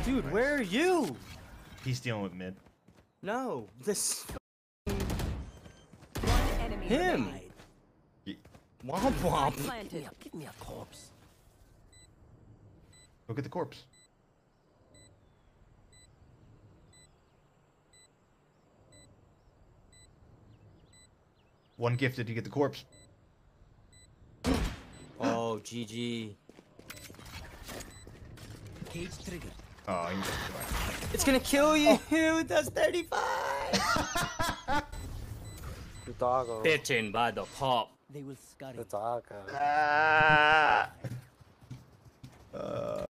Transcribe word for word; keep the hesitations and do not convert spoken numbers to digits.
Dude, nice. Where are you? He's dealing with mid. No, this. One enemy Him. Yeah. Womp womp. Give me, a, give me a corpse. Look at the corpse. One gifted, you get the corpse. Oh, G G. Cage trigger. Oh, he's gonna It's gonna kill you. Oh. That's thirty-five. The doggo. Bitten by the pop. They will scurry. The doggo. Ah. Uh.